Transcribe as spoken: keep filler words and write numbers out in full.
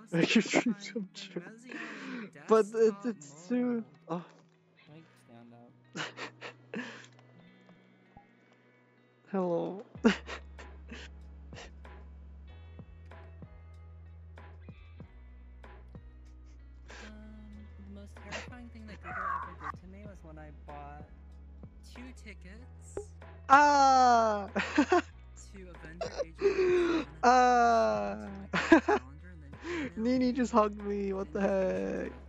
Make your dreams come true. But it, it's too. Oh. Like, stand up. Hello. Um, the most terrifying thing that Google ever did to me was when I bought two tickets Ah. to Avenger Age Ah. of Ultron to my calendar and then emailed Nini me just hugged me. What an the invitation heck? to